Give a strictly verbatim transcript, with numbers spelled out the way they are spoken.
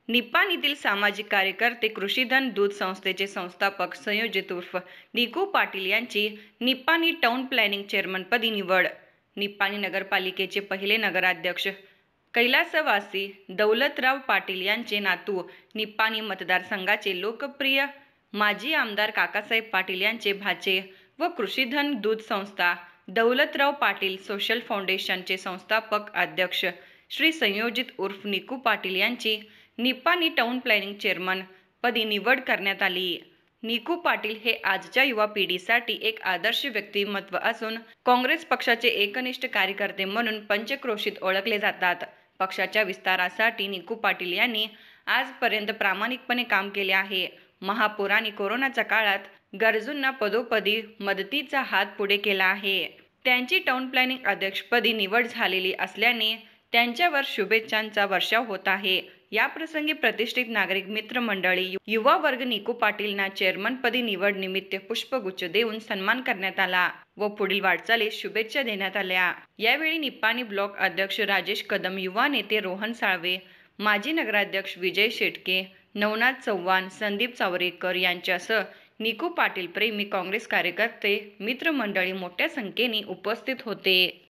निपाणीतील सामाजिक कार्यकर्ते कृषीधन दूध संस्थेचे संस्थापक संयोजित उर्फ निकू पाटील यांची निपाणी टाउन प्लॅनिंग चेअरमनपदी निवड. निपाणी नगरपालिकेचे पहिले नगराध्यक्ष कैलासवासी दौलतराव पाटील यांचे नातू, निपाणी मतदारसंघाचे लोकप्रिय माजी आमदार काकासाहेब पाटील यांचे भाचे व कृषीधन दूध संस्था दौलतराव पाटील सोशल फाउंडेशनचे संस्थापक अध्यक्ष श्री संयोजित उर्फ निकू पाटील यांची निपाणी टाउन प्लॅनिंग चेअरमन पदी निवड करण्यात आली. निकू पाटील हे आजच्या युवा पिढीसाठी एक आदर्श व्यक्तिमत्व असून काँग्रेस पक्षाचे एकनिष्ठ कार्यकर्ते म्हणून पंचक्रोशीत ओळखले जातात. पक्षाच्या विस्तारासाठी निकू पाटील यांनी आजपर्यंत प्रामाणिकपणे काम केले आहे. महापूर आणि कोरोनाच्या काळात गरजूंना पदोपदी मदतीचा हात पुढे केला आहे. त्यांची टाउन प्लॅनिंग अध्यक्षपदी निवड झालेली असल्याने त्यांच्यावर शुभेच्छांचा वर्षाव होत आहे. याप्रसंगी प्रतिष्ठित नागरिक मित्र मंडळी, युवा वर्ग निकू पाटीलना चेअरमनपदी निवड निमित्त पुष्पगुच्छ देऊन सन्मान करण्यात आला व पुढील वाटचालीस शुभेच्छा देण्यात आल्या. यावेळी निपाणी ब्लॉक अध्यक्ष राजेश कदम, युवा नेते रोहन साळवे, माजी नगराध्यक्ष विजय शेटके, नवनाथ चव्हाण, संदीप चावरेकर यांच्यासह निकू पाटील प्रेमी काँग्रेस कार्यकर्ते मित्रमंडळी मोठ्या संख्येने उपस्थित होते.